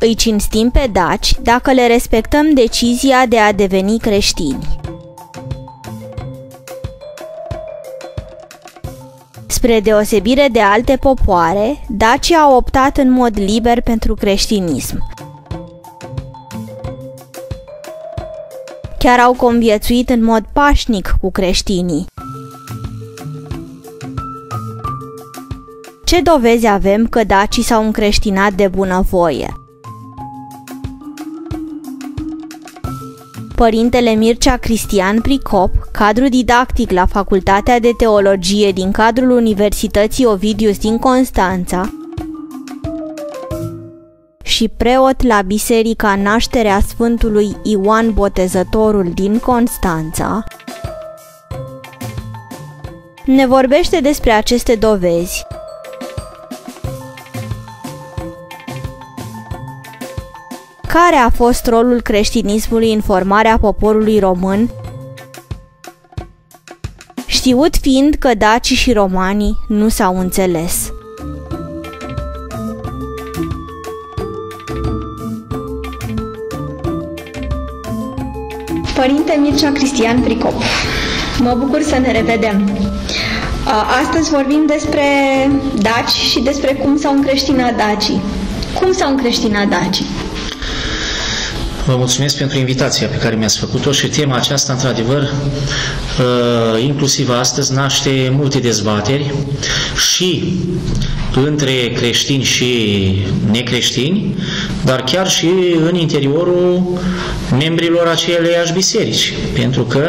Îi cinstim pe daci dacă le respectăm decizia de a deveni creștini. Spre deosebire de alte popoare, dacii au optat în mod liber pentru creștinism. Chiar au conviețuit în mod pașnic cu creștinii. Ce dovezi avem că dacii s-au încreștinat de bunăvoie? Părintele Mircea Cristian Pricop, cadru didactic la Facultatea de Teologie din cadrul Universității Ovidius din Constanța și preot la Biserica Nașterea Sfântului Ioan Botezătorul din Constanța, ne vorbește despre aceste dovezi. Care a fost rolul creștinismului în formarea poporului român, știut fiind că dacii și romanii nu s-au înțeles? Părinte Mircea Cristian Pricop, mă bucur să ne revedem. Astăzi vorbim despre daci și despre cum s-au încreștinat dacii. Cum s-au încreștinat dacii? Vă mulțumesc pentru invitația pe care mi-ați făcut-o și tema aceasta, într-adevăr, inclusiv astăzi, naște multe dezbateri și între creștini și necreștini, dar chiar și în interiorul membrilor aceleiași biserici, pentru că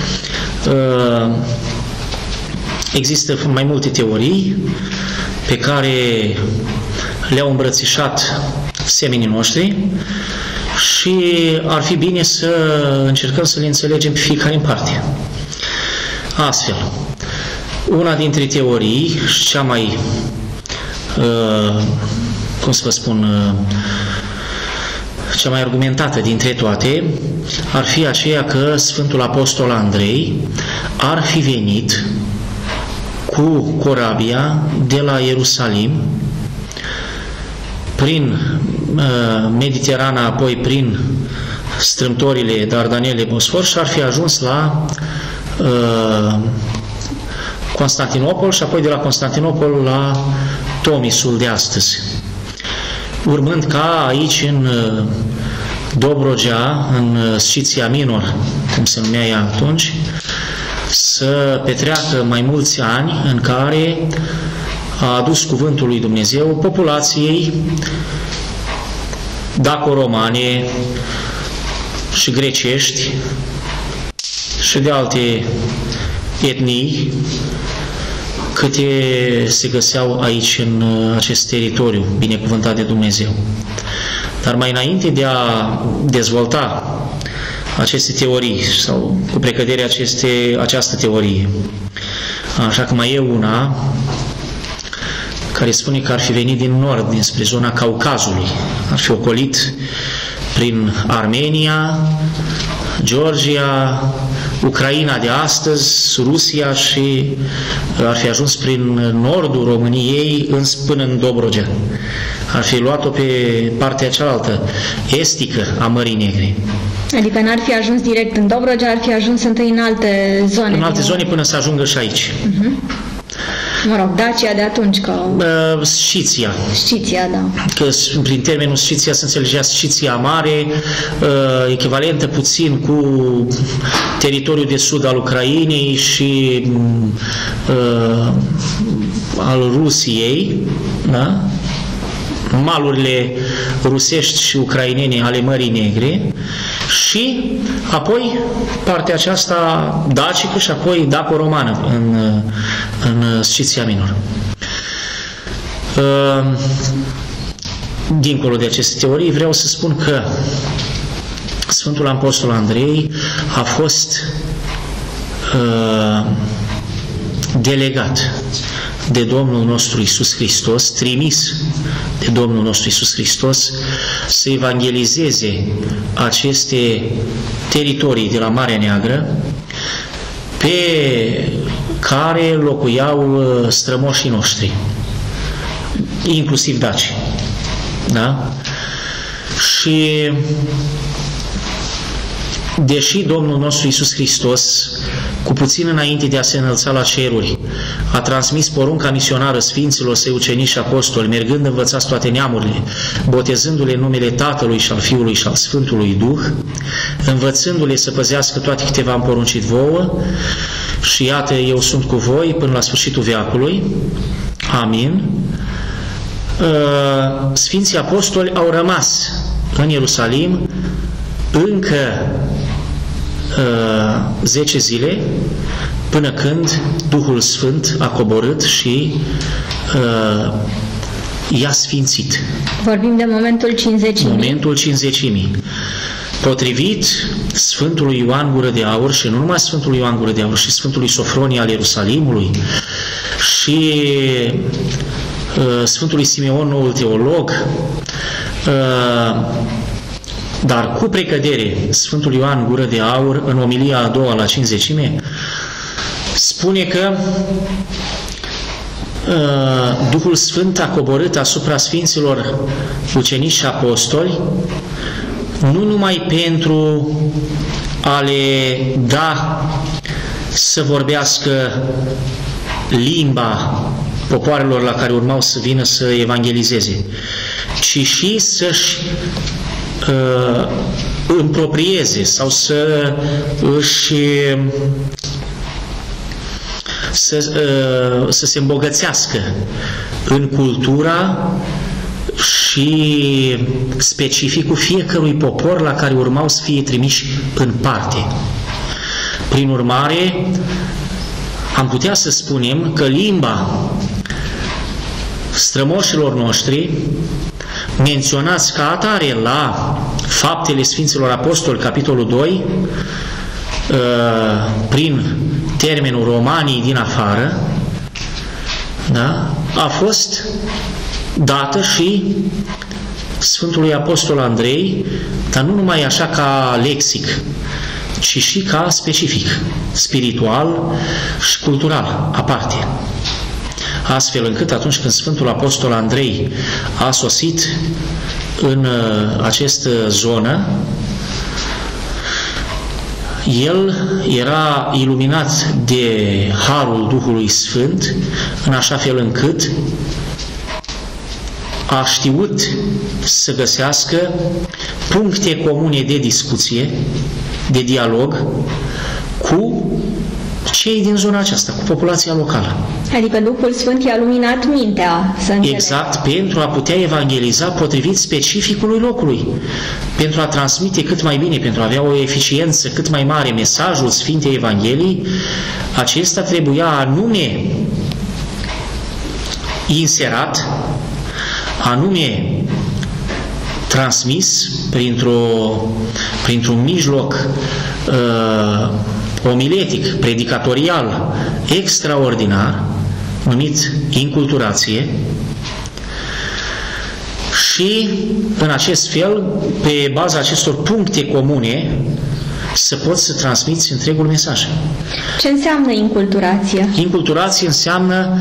există mai multe teorii pe care le-au îmbrățișat semenii noștri și ar fi bine să încercăm să le înțelegem pe fiecare în parte. Astfel, una dintre teorii, cea mai, cum să vă spun, cea mai argumentată dintre toate, ar fi aceea că Sfântul Apostol Andrei ar fi venit cu corabia de la Ierusalim prin Mediterana, apoi prin strâmtorile Dardanele, Bosfor și ar fi ajuns la Constantinopol și apoi de la Constantinopol la Tomisul de astăzi. Urmând ca aici în Dobrogea, în Sciția Minor, cum se numea ea atunci, să petreacă mai mulți ani în care a adus cuvântul lui Dumnezeu populației daco-romane și grecești și de alte etnii câte se găseau aici în acest teritoriu binecuvântat de Dumnezeu. Dar mai înainte de a dezvolta aceste teorii sau cu precădere această teorie, așa că mai e una care spune că ar fi venit din nord, dinspre zona Caucazului, ar fi ocolit prin Armenia, Georgia, Ucraina de astăzi, Rusia și ar fi ajuns prin nordul României până în Dobrogea. Ar fi luat-o pe partea cealaltă, estică a Mării Negre. Adică n-ar fi ajuns direct în Dobrogea, ar fi ajuns întâi în alte zone. În alte zone până să ajungă și aici. Mă rog, Dacia de atunci, că... Sciția. Sciția, da. Că prin termenul Sciția se înțelegea Sciția Mare, echivalentă puțin cu teritoriul de sud al Ucrainei și al Rusiei, da? Malurile rusești și ucrainene ale Mării Negre și apoi partea aceasta dacică și apoi daco-romană în Sciția Minor. Dincolo de aceste teorii, vreau să spun că Sfântul Apostol Andrei a fost delegat de Domnul nostru Iisus Hristos, trimis de Domnul nostru Iisus Hristos să evangelizeze aceste teritorii de la Marea Neagră pe care locuiau strămoșii noștri, inclusiv daci. Da? Și deși Domnul nostru Iisus Hristos, cu puțin înainte de a se înălța la ceruri, a transmis porunca misionară Sfinților Săi ucenici și apostoli, mergând învățați toate neamurile, botezându-le în numele Tatălui și al Fiului și al Sfântului Duh, învățându-le să păzească toate câte v-am poruncit vouă, și iată, eu sunt cu voi până la sfârșitul veacului. Amin. Sfinții apostoli au rămas în Ierusalim încă 10 zile, până când Duhul Sfânt a coborât și i-a sfințit. Vorbim de momentul cinzecimii. Momentul cinzecimii. Potrivit Sfântului Ioan Gură de Aur, și nu numai Sfântului Ioan Gură de Aur, și Sfântului Sofronie al Ierusalimului, și Sfântului Simeon, noul teolog, dar cu precădere Sfântul Ioan Gură de Aur, în omilia a doua la cinzecime, spune că Duhul Sfânt a coborât asupra Sfinților ucenici și apostoli, nu numai pentru a le da să vorbească limba popoarelor la care urmau să vină să evangelizeze, ci și să-și împroprieze sau să se îmbogățească în cultura și specificul fiecărui popor la care urmau să fie trimiși în parte. Prin urmare, am putea să spunem că limba strămoșilor noștri, menționați ca atare la Faptele Sfinților Apostoli, capitolul 2, prin termenul romanii din afară, da? A fost dată și Sfântului Apostol Andrei, dar nu numai așa ca lexic, ci și ca specific, spiritual și cultural, aparte. Astfel încât atunci când Sfântul Apostol Andrei a sosit în această zonă, el era iluminat de harul Duhului Sfânt, în așa fel încât a știut să găsească puncte comune de discuție, de dialog cu cei din zona aceasta, cu populația locală. Adică Duhul Sfânt i-a luminat mintea să înțeleagă. Exact, pentru a putea evangeliza potrivit specificului locului, pentru a transmite cât mai bine, pentru a avea o eficiență cât mai mare mesajul Sfintei Evangheliei, acesta trebuia anume inserat, anume transmis printr-un mijloc omiletic, predicatorial, extraordinar, numit inculturație, și în acest fel, pe baza acestor puncte comune, să poți să transmiți întregul mesaj. Ce înseamnă inculturație? Inculturație înseamnă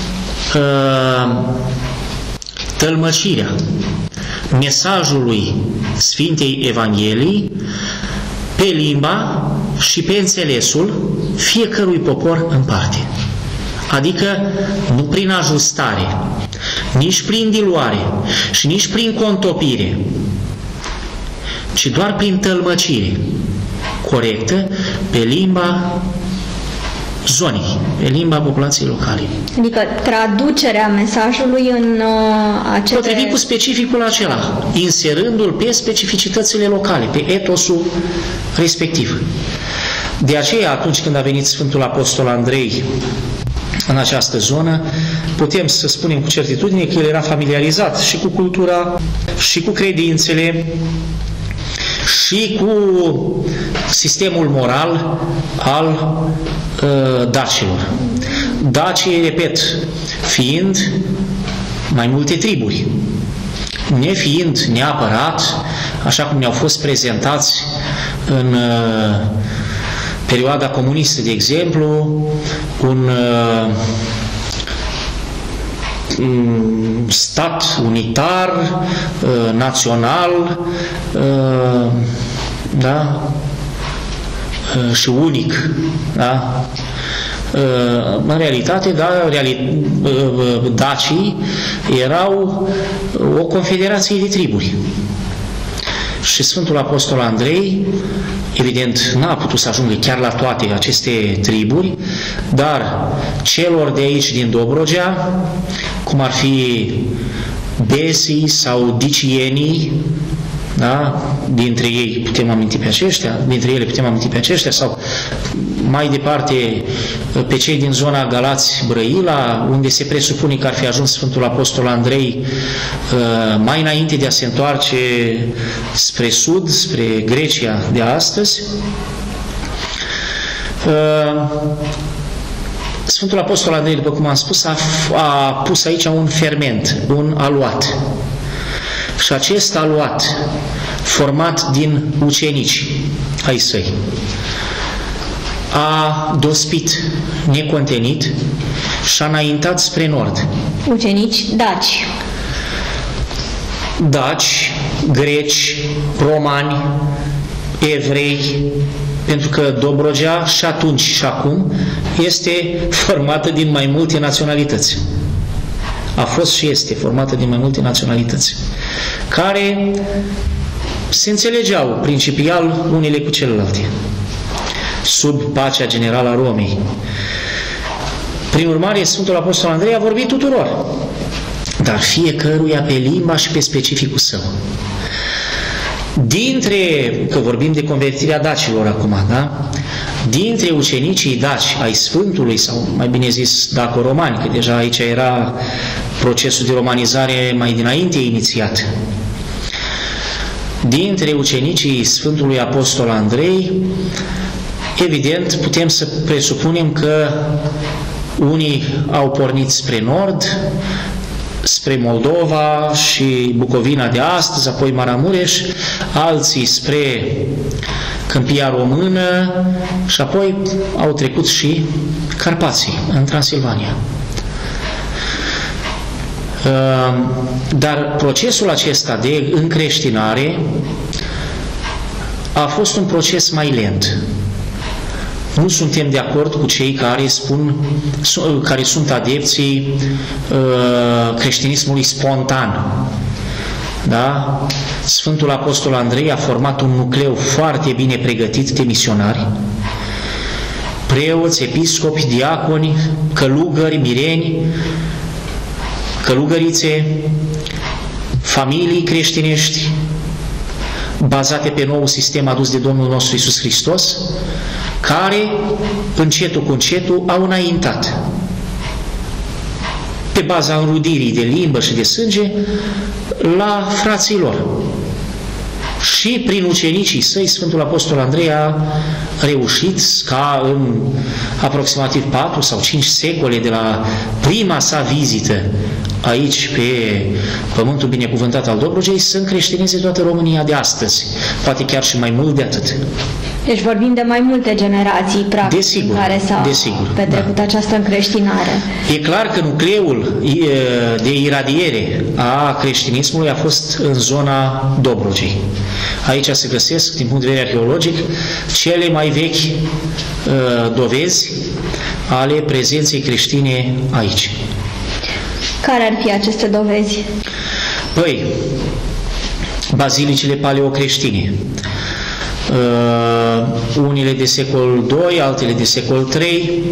tălmăcirea mesajului Sfintei Evangheliei pe limba și pe înțelesul fiecărui popor în parte. Adică nu prin ajustare, nici prin diluare și nici prin contopire, ci doar prin tălmăcire corectă pe limba zonei, pe limba populației locale. Adică traducerea mesajului în acele... Potrivit cu specificul acela, inserându-l pe specificitățile locale, pe etosul respectiv. De aceea, atunci când a venit Sfântul Apostol Andrei în această zonă, putem să spunem cu certitudine că el era familiarizat și cu cultura, și cu credințele, și cu sistemul moral al dacilor. Dacii, repet, fiind mai multe triburi, nefiind neapărat, așa cum ne-au fost prezentați în perioada comunistă, de exemplu, stat unitar, național, da? Și unic. Da? În realitate, da, dacii erau o confederație de triburi. Și Sfântul Apostol Andrei, evident, n-a putut să ajungă chiar la toate aceste triburi, dar celor de aici din Dobrogea, cum ar fi besii sau dicienii, da? Dintre ele putem aminti pe aceștia, sau mai departe pe cei din zona Galați-Brăila, unde se presupune că ar fi ajuns Sfântul Apostol Andrei mai înainte de a se întoarce spre sud, spre Grecia de astăzi. Sfântul Apostol Andrei, după cum am spus, a pus aici un ferment, un aluat. Și acest aluat, format din ucenici ai săi, a dospit necontenit și a înaintat spre nord. Ucenici daci. Daci, greci, romani, evrei, pentru că Dobrogea și atunci și acum este formată din mai multe naționalități. A fost și este formată din mai multe naționalități, care se înțelegeau principial unele cu celelalte, sub pacea generală a Romei. Prin urmare, Sfântul Apostol Andrei a vorbit tuturor, dar fiecăruia pe limba și pe specificul său. Că vorbim de convertirea dacilor acum, da? Dintre ucenicii daci ai Sfântului, sau mai bine zis daco-romani, că deja aici era procesul de romanizare mai dinainte inițiat, dintre ucenicii Sfântului Apostol Andrei, evident, putem să presupunem că unii au pornit spre nord, spre Moldova și Bucovina de astăzi, apoi Maramureș, alții spre Câmpia Română și apoi au trecut și Carpații, în Transilvania. Dar procesul acesta de încreștinare a fost un proces mai lent. Nu suntem de acord cu cei care sunt adepții creștinismului spontan. Da? Sfântul Apostol Andrei a format un nucleu foarte bine pregătit de misionari, preoți, episcopi, diaconi, călugări, mireni, călugărițe, familii creștinești, bazate pe noul sistem adus de Domnul nostru Iisus Hristos, care, încetul cu încetul, au înaintat pe baza înrudirii de limbă și de sânge la frații lor. Și prin ucenicii săi, Sfântul Apostol Andrei a reușit ca în aproximativ 4 sau 5 secole de la prima sa vizită aici pe pământul binecuvântat al Dobrogei să încreștineze toată România de astăzi, poate chiar și mai mult de atât. Deci vorbim de mai multe generații, practic, desigur, în care s-a petrecut această încreștinare. E clar că nucleul de iradiere a creștinismului a fost în zona Dobrogei. Aici se găsesc, din punct de vedere arheologic, cele mai vechi dovezi ale prezenței creștine aici. Care ar fi aceste dovezi? Păi, bazilicile paleocreștine. Unele de secol II, altele de secol III,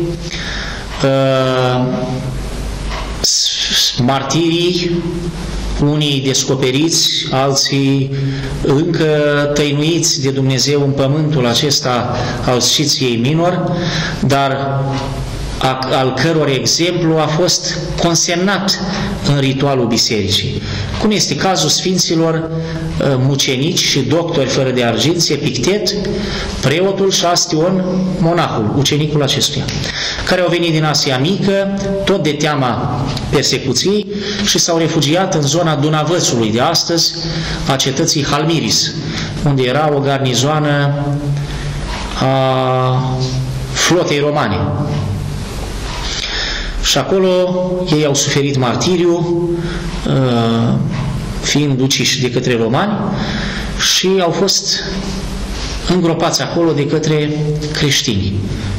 martirii, unii descoperiți, alții încă tăinuiți de Dumnezeu în pământul acesta al Sciției Minor, dar al căror exemplu a fost consemnat în ritualul bisericii, cum este cazul sfinților mucenici și doctori fără de argint, Epictet, preotul și Astion, monahul, ucenicul acestuia, care au venit din Asia Mică, tot de teama persecuției, și s-au refugiat în zona Dunavățului de astăzi, a cetății Halmiris, unde era o garnizoană a flotei romane. Și acolo ei au suferit martiriu, fiind uciși de către romani, și au fost îngropați acolo de către creștini.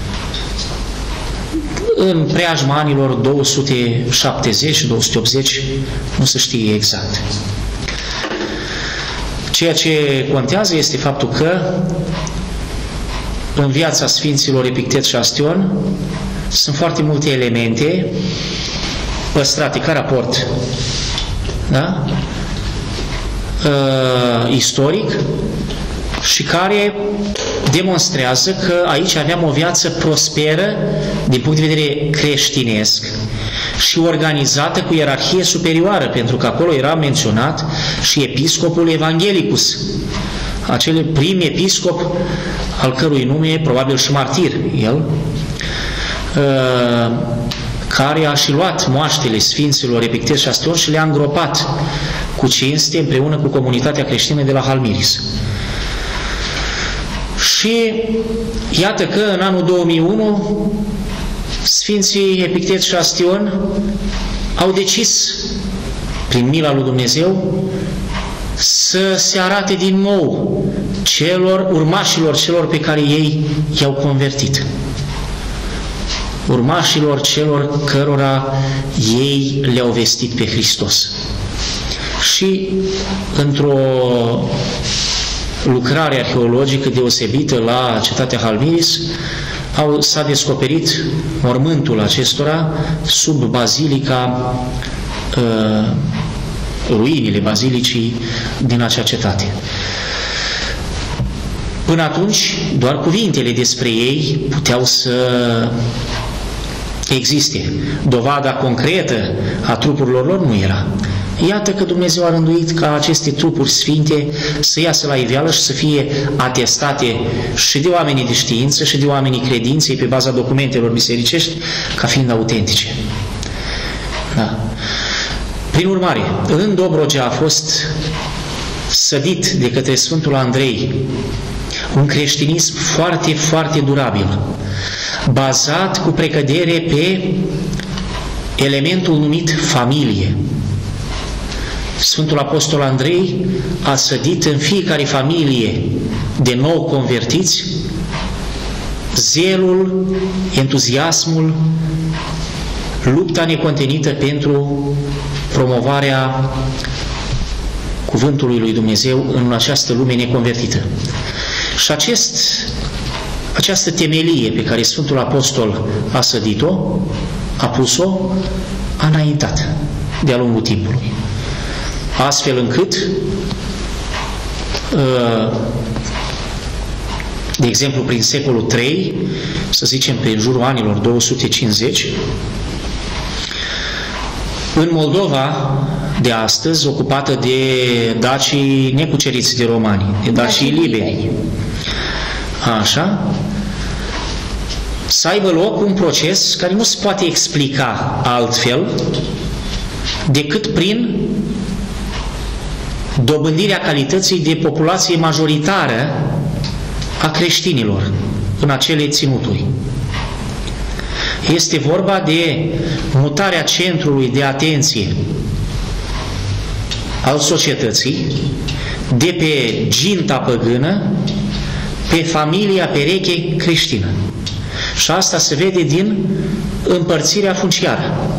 În preajma anilor 270-280, nu se știe exact. Ceea ce contează este faptul că în viața Sfinților Epictet și Astion sunt foarte multe elemente păstrate ca raport, da? Istoric, și care demonstrează că aici aveam o viață prosperă din punct de vedere creștinesc și organizată cu ierarhie superioară, pentru că acolo era menționat și episcopul Evanghelicus, acel prim episcop al cărui nume probabil și martir el, care a și luat moaștele Sfinților Epictet și Astion și le-a îngropat cu cinste împreună cu comunitatea creștină de la Halmiris. Și iată că în anul 2001 Sfinții Epictet și Astion au decis, prin mila lui Dumnezeu, să se arate din nou urmașilor celor pe care ei i-au convertit. Urmașilor celor cărora ei le-au vestit pe Hristos. Și într-o lucrare arheologică deosebită la cetatea Halmiris s-a descoperit mormântul acestora sub bazilica, ruinile bazilicii din acea cetate. Până atunci, doar cuvintele despre ei puteau să existe. Dovada concretă a trupurilor lor nu era. Iată că Dumnezeu a rânduit ca aceste trupuri sfinte să iasă la iveală și să fie atestate și de oamenii de știință și de oamenii credinței pe baza documentelor bisericești ca fiind autentice. Da. Prin urmare, în Dobrogea a fost sădit de către Sfântul Andrei un creștinism foarte, foarte durabil, bazat cu precădere pe elementul numit familie. Sfântul Apostol Andrei a sădit în fiecare familie de nou convertiți zelul, entuziasmul, lupta necontenită pentru promovarea cuvântului lui Dumnezeu în această lume neconvertită. Și această temelie pe care Sfântul Apostol a sădit-o, a pus-o, a înaintat de-a lungul timpului. Astfel încât, de exemplu, prin secolul III, să zicem prin jurul anilor 250, în Moldova de astăzi, ocupată de dacii necuceriți de romani, de dacii liberi, așa, să aibă loc un proces care nu se poate explica altfel decât prin dobândirea calității de populație majoritară a creștinilor în acele ținuturi. Este vorba de mutarea centrului de atenție al societății de pe ginta păgână pe familia pereche creștină. Și asta se vede din împărțirea funciară.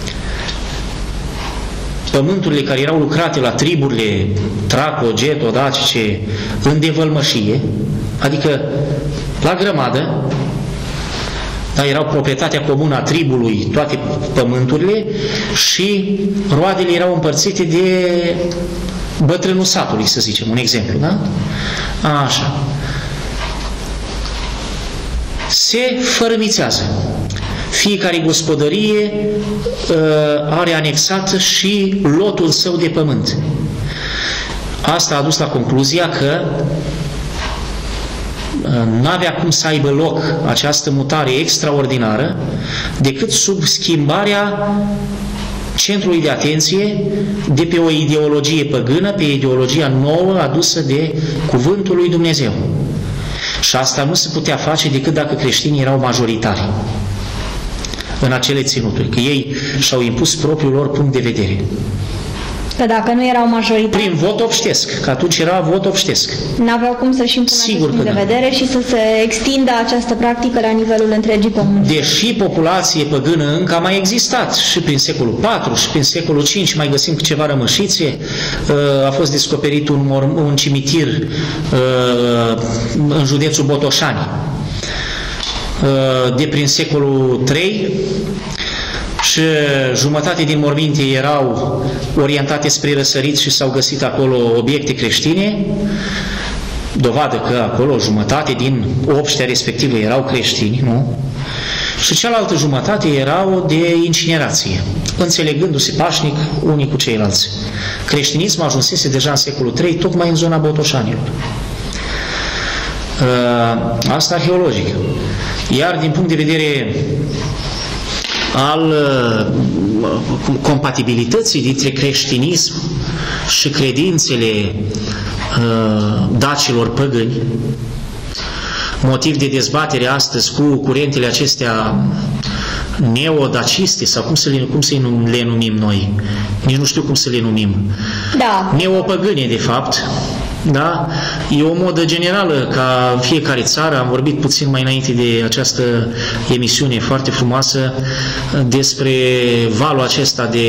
Pământurile care erau lucrate la triburile Traco, Geto, Dacice, în devălmășie, adică la grămadă, dar erau proprietatea comună a tribului, toate pământurile, și roadele erau împărțite de bătrânul satului, să zicem, un exemplu, da? Așa. Se fărâmițează. Fiecare gospodărie are anexat și lotul său de pământ. Asta a dus la concluzia că n-avea cum să aibă loc această mutare extraordinară decât sub schimbarea centrului de atenție de pe o ideologie păgână pe ideologia nouă adusă de Cuvântul lui Dumnezeu. Și asta nu se putea face decât dacă creștinii erau majoritari. în acele ținuturi, că ei și-au impus propriul lor punct de vedere. Că dacă nu erau majoritate, Prin vot obștesc, că atunci era vot obștesc. n-aveau cum să-și impună acest Sigur punct că de da. vedere și să se extindă această practică la nivelul întregii comunități. Deși populație păgână încă a mai existat și prin secolul IV și prin secolul V, mai găsim ceva rămășițe, a fost descoperit un cimitir în județul Botoșani de prin secolul III, și jumătate din morminte erau orientate spre răsărit și s-au găsit acolo obiecte creștine, dovadă că acolo jumătate din obștea respectivă erau creștini, nu? Și cealaltă jumătate erau de incinerație, înțelegându-se pașnic unii cu ceilalți. Creștinismul ajunsese deja în secolul III, tocmai în zona Botoșanilor. Asta arheologic. Iar din punct de vedere al compatibilității dintre creștinism și credințele dacilor păgâni, motiv de dezbatere astăzi cu curentele acestea neodaciste, sau cum să le numim noi, nici nu știu cum să le numim, Da. neopăgâne de fapt, da? E o modă generală ca în fiecare țară. Am vorbit puțin mai înainte de această emisiune foarte frumoasă despre valul acesta de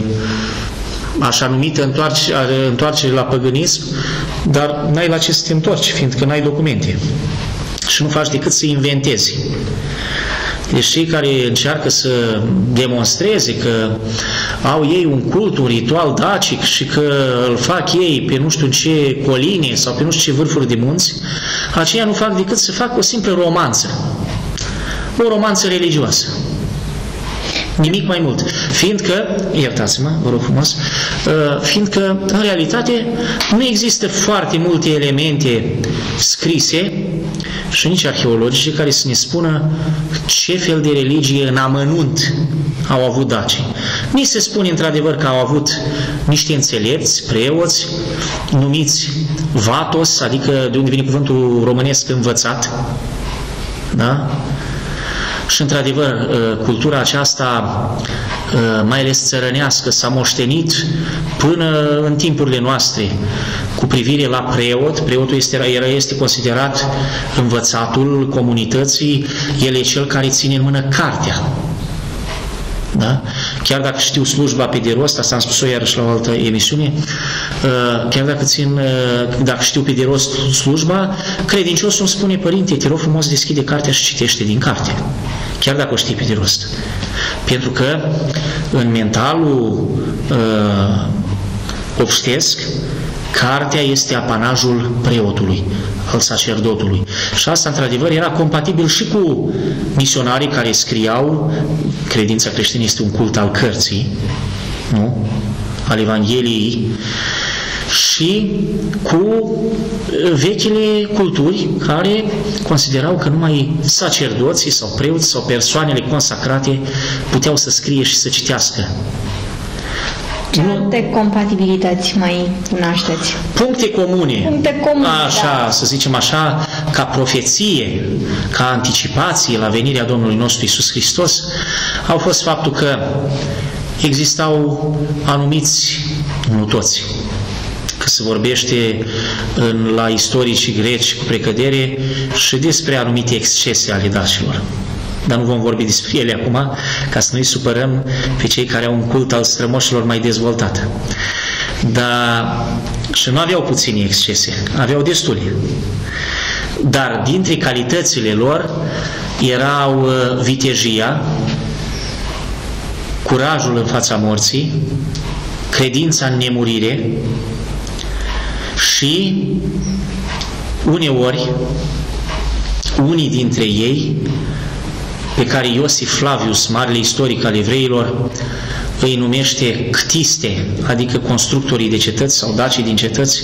așa numită întoarcere la păgânism, dar n-ai la ce să te întorci, fiindcă n-ai documente și nu faci decât să inventezi. Deci cei care încearcă să demonstreze că au ei un cult, un ritual dacic și că îl fac ei pe nu știu ce coline sau pe nu știu ce vârfuri de munți, aceia nu fac decât să facă o simplă romanță. O romanță religioasă. Nimic mai mult. Fiindcă, iertați-mă, vă rog frumos, fiindcă în realitate nu există foarte multe elemente scrise și nici arheologice care să ne spună ce fel de religie în amănunt au avut dacii. Ni se spune într-adevăr că au avut niște înțelepți, preoți, numiți vatos, adică de unde vine cuvântul românesc învățat, da? Și într-adevăr, cultura aceasta, mai ales țărănească, s-a moștenit până în timpurile noastre cu privire la preot. Preotul este considerat învățatul comunității, el e cel care ține în mână cartea. Da? Chiar dacă știu slujba pe de rost, asta am spus-o iarăși la o altă emisiune, chiar dacă știu pe de rost slujba, credinciosul îmi spune: părinte, te rog frumos, deschide cartea și citește din carte. Chiar dacă o știi pe de rost. Pentru că în mentalul obștesc, cartea este apanajul preotului, al sacerdotului. Și asta, într-adevăr, era compatibil și cu misionarii care scriau. Credința creștină este un cult al cărții, nu? Al Evangheliei, și cu vechile culturi care considerau că numai sacerdoții sau preoți sau persoanele consacrate puteau să scrie și să citească. Ce alte compatibilități mai cunoașteți? Puncte comune. Puncte comune, așa, da. să zicem așa, ca profeție, ca anticipație la venirea Domnului nostru Iisus Hristos, au fost faptul că existau anumiți, nu toți, că se vorbește la istoricii greci cu precădere și despre anumite excese ale dacilor. Dar nu vom vorbi despre ele acum, ca să nu-i supărăm pe cei care au un cult al strămoșilor mai dezvoltat. Dar și nu aveau puține excese, aveau destule. Dar dintre calitățile lor erau vitejia, curajul în fața morții, credința în nemurire și uneori unii dintre ei, pe care Iosif Flavius, marele istoric al evreilor, îi numește ctiste, adică constructorii de cetăți sau dacii din cetăți,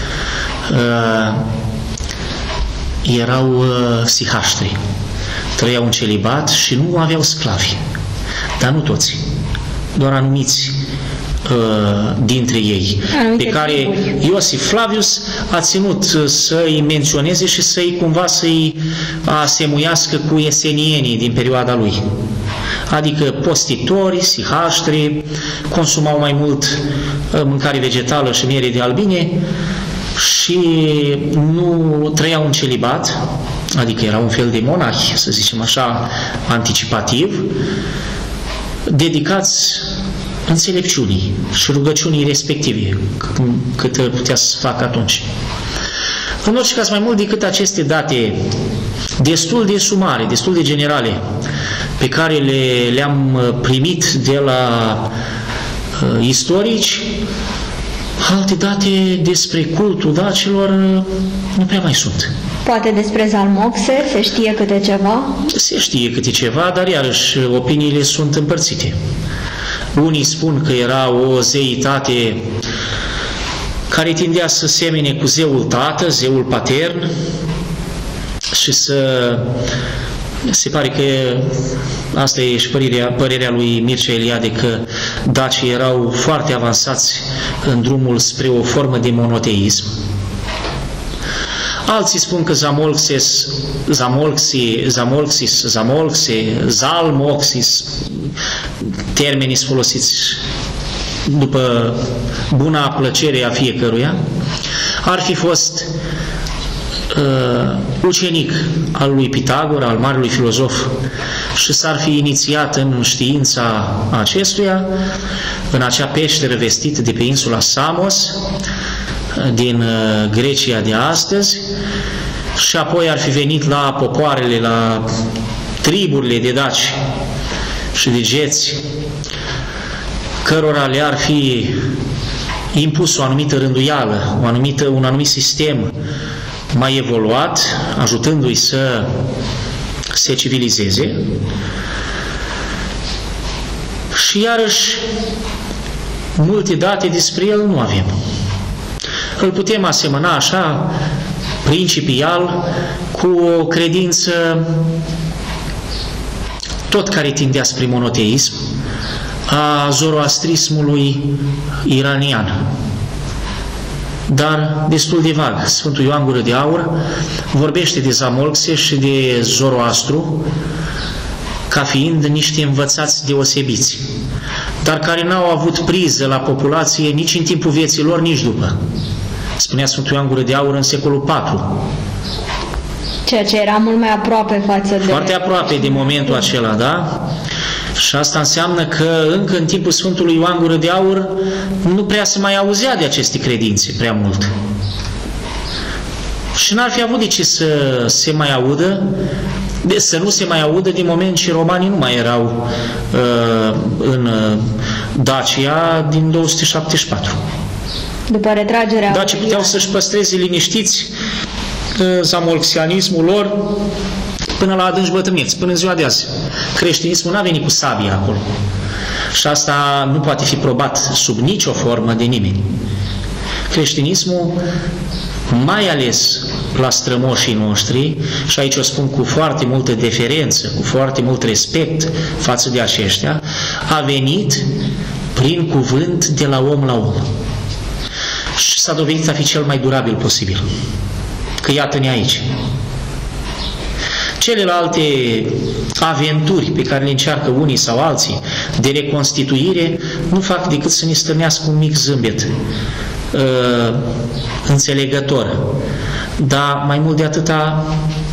erau sihaștri, trăiau în celibat și nu aveau sclavi, dar nu toți, doar anumiți dintre ei, pe care Iosif Flavius a ținut să-i menționeze și să-i cumva să-i asemuiască cu esenienii din perioada lui. adică postitori, sihaștri, consumau mai mult mâncare vegetală și miere de albine și nu trăiau în celibat, adică era un fel de monahi, să zicem așa, anticipativ, dedicați înțelepciunii și rugăciunii respective, cât putea să facă atunci. În orice caz, mai mult decât aceste date destul de sumare, destul de generale, pe care le-am primit de la istorici, alte date despre cultul dacilor nu prea mai sunt. Poate despre Zalmoxe se știe câte ceva? Se știe câte ceva, dar iarăși opiniile sunt împărțite. Unii spun că era o zeitate care tindea să semene cu zeul tată, zeul patern, și se pare că asta e și părerea lui Mircea Eliade, că dacii erau foarte avansați în drumul spre o formă de monoteism. Alții spun că Zalmoxis, termenii folosiți după buna plăcere a fiecăruia, ar fi fost ucenic al lui Pitagora, al marelui filozof, și s-ar fi inițiat în știința acestuia, în acea peșteră vestită de pe insula Samos, din Grecia de astăzi, și apoi ar fi venit la popoarele, la triburile de daci și de geți, cărora le-ar fi impus o anumită rânduială, un anumit sistem mai evoluat, ajutându-i să se civilizeze. Și iarăși multe date despre el nu avem. Îl putem asemăna așa, principial, cu o credință tot care tindea spre monoteism, a zoroastrismului iranian, dar destul de vag. Sfântul Ioan Gură de Aur vorbește de Zamolxe și de Zoroastru ca fiind niște învățați deosebiți, dar care n-au avut priză la populație nici în timpul vieții lor, nici după. Spunea Sfântul Ioan Gură de Aur în secolul IV. Ceea ce era mult mai aproape față de... Foarte aproape de momentul acela, da? Și asta înseamnă că încă în timpul Sfântului Ioan Gură de Aur nu prea se mai auzea de aceste credințe prea mult. Și n-ar fi avut de ce să se mai audă, să nu se mai audă din moment ce romanii nu mai erau în Dacia din 274. După retragerea... Dacii puteau să-și păstreze liniștiți zamolxianismul lor până la adânci bătrâneți, până în ziua de azi. Creștinismul n-a venit cu sabia acolo. Și asta nu poate fi probat sub nicio formă de nimeni. Creștinismul, mai ales la strămoșii noștri, și aici o spun cu foarte multă deferență, cu foarte mult respect față de aceștia, a venit prin cuvânt de la om la om. Și s-a dovedit a fi cel mai durabil posibil. Că iată-ne aici. Celelalte aventuri pe care le încearcă unii sau alții de reconstituire nu fac decât să ne stârnească un mic zâmbet înțelegător. Dar mai mult de atâta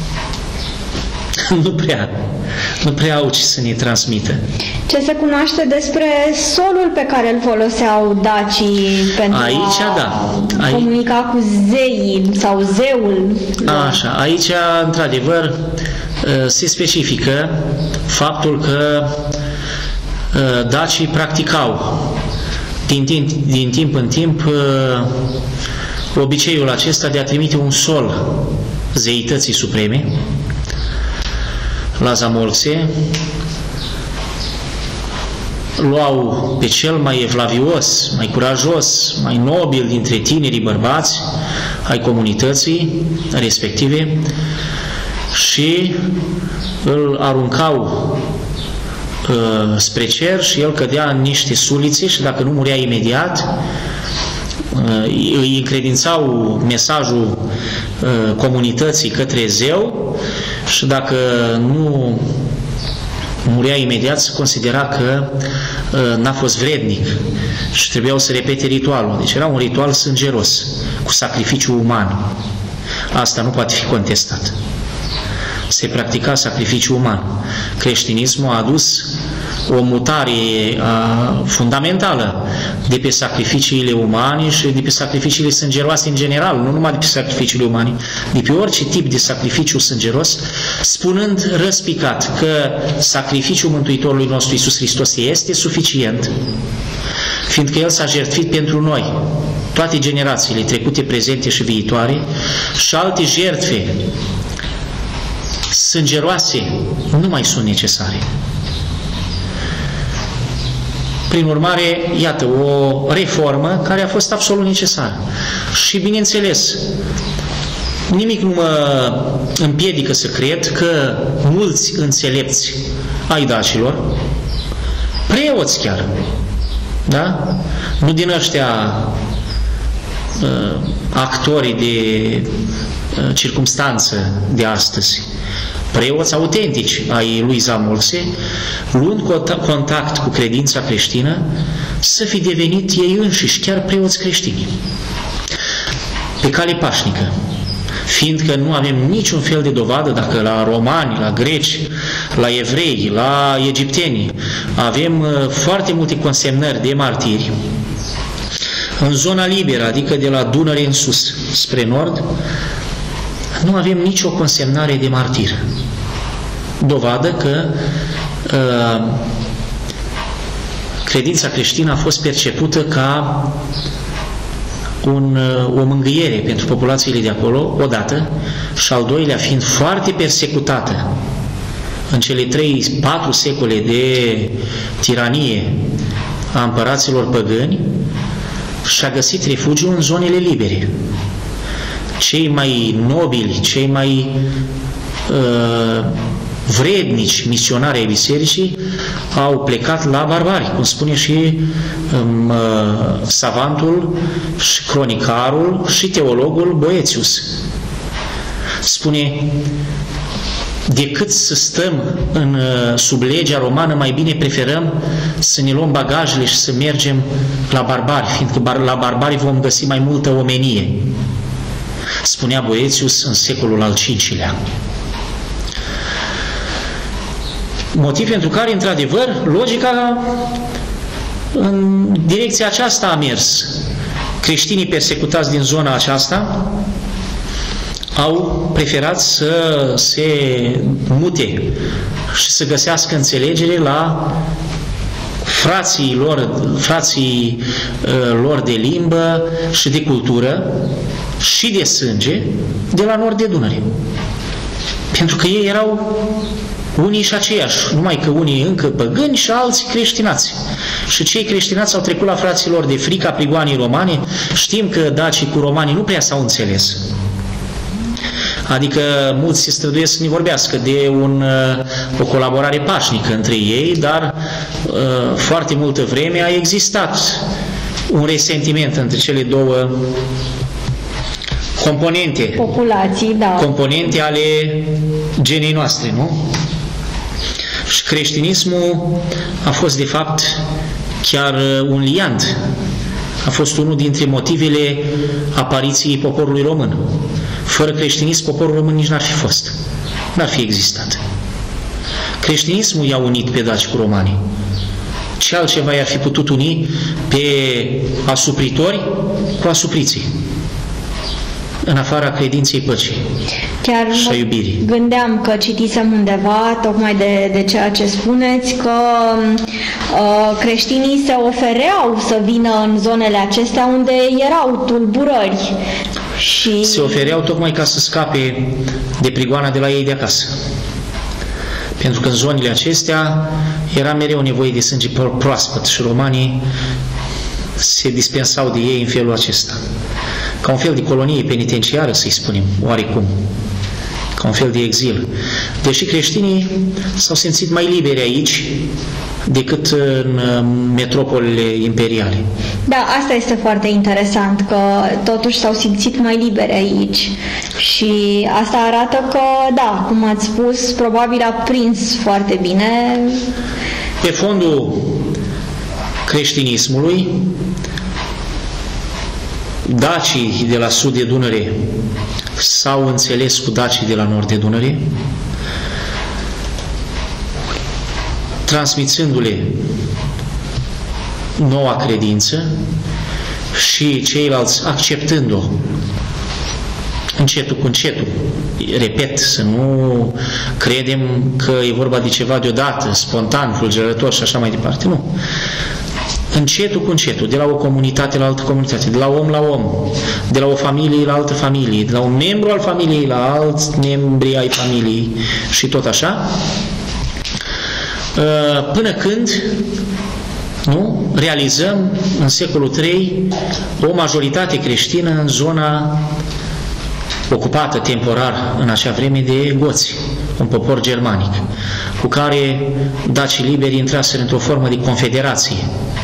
nu prea au ce să ne transmită. Ce se cunoaște despre solul pe care îl foloseau dacii pentru a comunica cu zeii sau zeul? Așa, aici, într-adevăr, se specifică faptul că dacii practicau din timp în timp obiceiul acesta de a trimite un sol zeității supreme la Zamolxe. Luau pe cel mai evlavios, mai curajos, mai nobil dintre tinerii bărbați ai comunității respective și îl aruncau spre cer și el cădea în niște sulițe și dacă nu murea imediat, îi încredințau mesajul comunității către zeu și dacă nu murea imediat, se considera că n-a fost vrednic și trebuiau să repete ritualul. Deci era un ritual sângeros, cu sacrificiu uman. Asta nu poate fi contestat. Se practica sacrificiu uman. Creștinismul a adus o mutare fundamentală de pe sacrificiile umane și de pe sacrificiile sângeroase în general, nu numai de pe sacrificiile umane, de pe orice tip de sacrificiu sângeros, spunând răspicat că sacrificiul Mântuitorului nostru Iisus Hristos este suficient, fiindcă El s-a jertfit pentru noi, toate generațiile trecute, prezente și viitoare, și alte jertfe sângeroase nu mai sunt necesare. Prin urmare, iată, o reformă care a fost absolut necesară. Și, bineînțeles, nimic nu mă împiedică să cred că mulți înțelepți ai dacilor, preoți chiar, da? Nu din ăștia actorii de circumstanță de astăzi, preoți autentici ai lui Zamolse, luând contact cu credința creștină, să fi devenit ei înșiși chiar preoți creștini, pe cale pașnică, fiindcă nu avem niciun fel de dovadă dacă la romani, la greci, la evrei, la egipteni avem foarte multe consemnări de martiri. În zona liberă, adică de la Dunăre în sus, spre nord, nu avem nicio consemnare de martir. Dovadă că credința creștină a fost percepută ca o mângâiere pentru populațiile de acolo, odată, și al doilea, fiind foarte persecutată în cele 3-4 secole de tiranie a împăraților păgâni, și-a găsit refugiu în zonele libere. Cei mai nobili, cei mai vrednici misionari ai bisericii au plecat la barbari, cum spune și savantul și cronicarul și teologul Boetius. Spune, decât să stăm sub legea romană, mai bine preferăm să ne luăm bagajele și să mergem la barbari, fiindcă la barbari vom găsi mai multă omenie. Spunea Boetius în secolul al V-lea. Motiv pentru care, într-adevăr, logica în direcția aceasta a mers. Creștinii persecutați din zona aceasta au preferat să se mute și să găsească înțelegere la frații lor de limbă și de cultură și de sânge de la nord de Dunăre. Pentru că ei erau unii și aceiași, numai că unii încă păgâni și alții creștinați. Și cei creștinați au trecut la fraților de frica prigoanii romane. Știm că dacii cu romanii nu prea s-au înțeles. Adică mulți se străduiesc să ne vorbească de o colaborare pașnică între ei, dar foarte multă vreme a existat un resentiment între cele două populații, da. Componente ale genei noastre, nu? Și creștinismul a fost, de fapt, chiar un liant. A fost unul dintre motivele apariției poporului român. Fără creștinism, poporul român nici n-ar fi fost. N-ar fi existat. Creștinismul i-a unit pe daci cu romanii. Ce altceva i-ar fi putut uni pe asupritori cu asupriții, în afara credinței păcii și a iubirii. Gândeam că citisem undeva, tocmai de ceea ce spuneți, că creștinii se ofereau să vină în zonele acestea unde erau tulburări. Și se ofereau tocmai ca să scape de prigoana de la ei de acasă. Pentru că în zonele acestea era mereu nevoie de sânge proaspăt și romanii se dispensau de ei în felul acesta. Ca un fel de colonie penitenciară, să-i spunem, oarecum. Ca un fel de exil. Deși creștinii s-au simțit mai liberi aici, decât în metropolile imperiale. Da, asta este foarte interesant, că totuși s-au simțit mai libere aici și asta arată că, da, cum ați spus, probabil a prins foarte bine. Pe fondul creștinismului, dacii de la sud de Dunăre s-au înțeles cu dacii de la nord de Dunăre, transmițându-le noua credință și ceilalți acceptând-o încetul cu încetul. Repet, să nu credem că e vorba de ceva deodată, spontan, fulgerător și așa mai departe. Nu. Încetul cu încetul, de la o comunitate la altă comunitate, de la om la om, de la o familie la altă familie, de la un membru al familiei la alți membri ai familiei și tot așa, până când realizăm în secolul III o majoritate creștină în zona ocupată temporar în acea vreme de goți, un popor germanic, cu care dacii liberi intraseră într-o formă de confederație.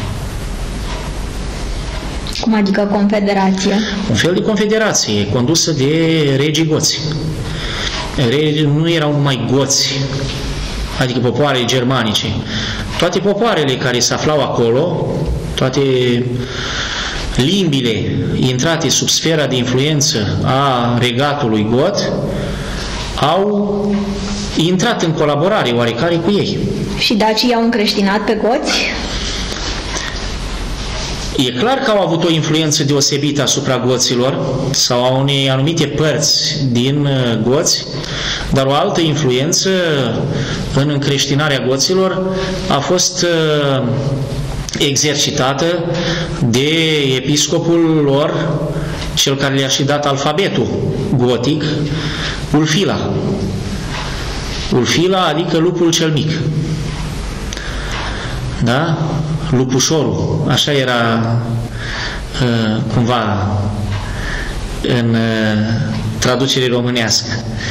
Cum adică confederație? Un fel de confederație condusă de regii goți. Nu erau numai goți, adică popoarele germanice. Toate popoarele care se aflau acolo, toate limbile intrate sub sfera de influență a regatului got, au intrat în colaborare oarecare cu ei. Și dacii au încreștinat pe goți? E clar că au avut o influență deosebită asupra goților sau a unei anumite părți din goți, dar o altă influență în încreștinarea goților a fost exercitată de episcopul lor, cel care le-a și dat alfabetul gotic, Ulfila. Ulfila adică lupul cel mic. Da? Lupușorul, așa era cumva în traducere românească.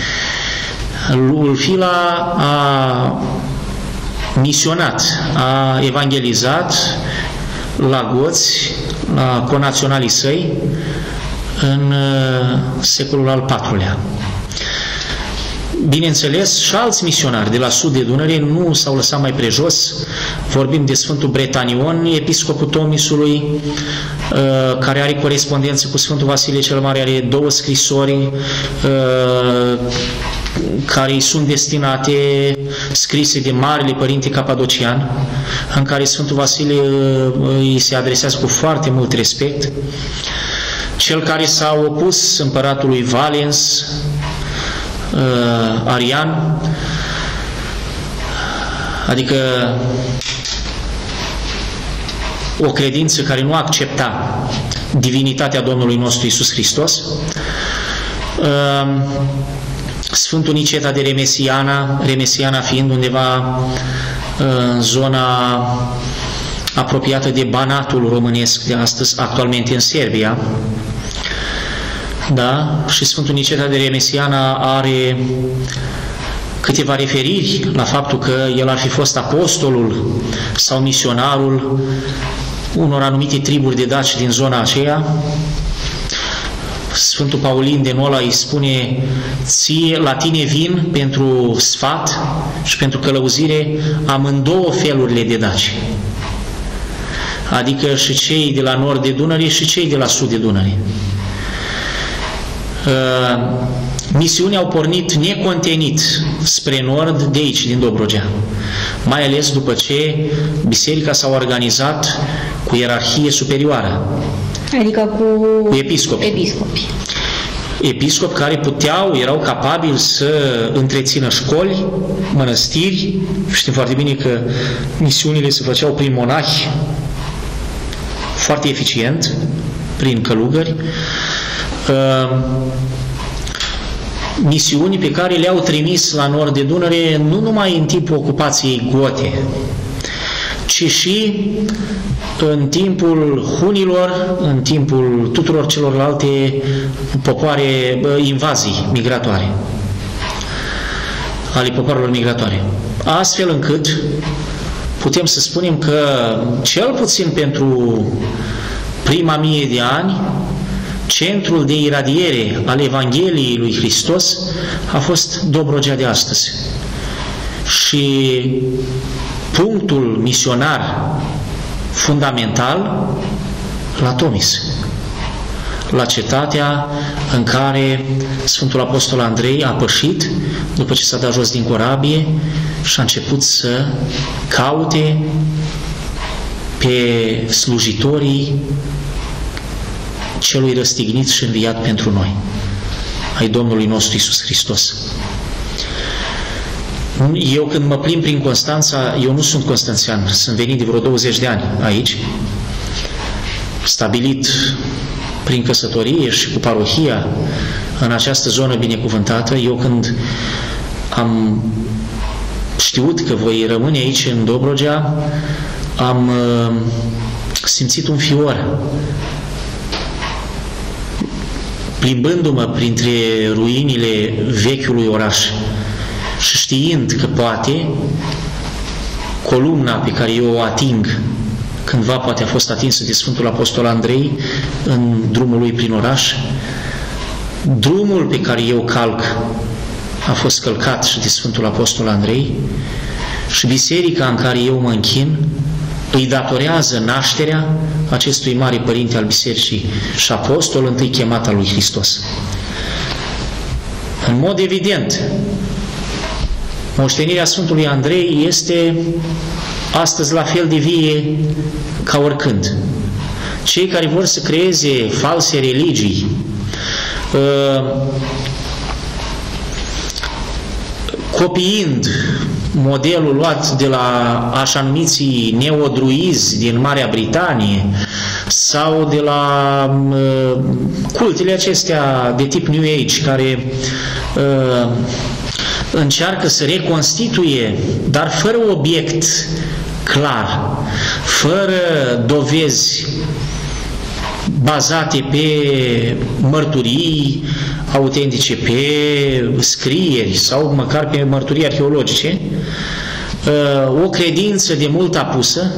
Ulfila a misionat, a evangelizat la goți, la conaționalii săi în secolul al IV-lea. Bineînțeles, și alți misionari de la sud de Dunăre nu s-au lăsat mai prejos. Vorbim de Sfântul Bretanion, episcopul Tomisului, care are corespondență cu Sfântul Vasile cel Mare, are 2 scrisori care îi sunt destinate, scrise de Marele Părinte Capadocian, în care Sfântul Vasile îi se adresează cu foarte mult respect. Cel care s-a opus împăratului Valens, Arian, adică o credință care nu accepta divinitatea Domnului nostru Iisus Hristos. Sfântul Niceta de Remesiana fiind undeva în zona apropiată de Banatul românesc de astăzi, actualmente în Serbia. Da? Și Sfântul Niceta de Remesiana are câteva referiri la faptul că el ar fi fost apostolul sau misionarul unor anumite triburi de daci din zona aceea. Sfântul Paulin de Nola îi spune: la tine vin pentru sfat și pentru călăuzire amândouă felurile de daci. Adică și cei de la nord de Dunăre și cei de la sud de Dunăre. Misiunea au pornit necontenit spre nord de aici, din Dobrogea, mai ales după ce biserica s-a organizat cu ierarhie superioară, adică cu episcopi. Episcopi care erau capabili să întrețină școli, mănăstiri. Știm foarte bine că misiunile se făceau prin monahi, foarte eficient, prin călugări. Misiuni pe care le-au trimis la nord de Dunăre nu numai în timpul ocupației gote, ci și în timpul hunilor, în timpul tuturor celorlalte popoare, invazii migratoare, ale popoarelor migratoare. Astfel încât putem să spunem că cel puțin pentru prima 1000 de ani, centrul de iradiere al Evangheliei lui Hristos a fost Dobrogea de astăzi. Și punctul misionar fundamental la Tomis, la cetatea în care Sfântul Apostol Andrei a pășit după ce s-a dat jos din corabie și a început să caute pe slujitorii celui răstignit și înviat pentru noi, ai Domnului nostru Iisus Hristos. Eu când mă plimb prin Constanța, eu nu sunt constanțean, sunt venit de vreo 20 de ani aici, stabilit prin căsătorie și cu parohia în această zonă binecuvântată. Eu când am știut că voi rămâne aici în Dobrogea, am simțit un fior plimbându-mă printre ruinile vechiului oraș și știind că poate columna pe care eu o ating, cândva poate a fost atinsă de Sfântul Apostol Andrei în drumul lui prin oraș, drumul pe care eu calc a fost călcat și de Sfântul Apostol Andrei și biserica în care eu mă închin îi datorează nașterea acestui mare părinte al bisericii și apostol întâi chemat al lui Hristos. În mod evident, moștenirea Sfântului Andrei este astăzi la fel de vie ca oricând. Cei care vor să creeze false religii, copiind modelul luat de la așa numiții neodruizi din Marea Britanie sau de la cultele acestea de tip New Age care încearcă să reconstituie, dar fără obiect clar, fără dovezi bazate pe mărturii autentice, pe scrieri sau măcar pe mărturii arheologice, o credință de mult apusă,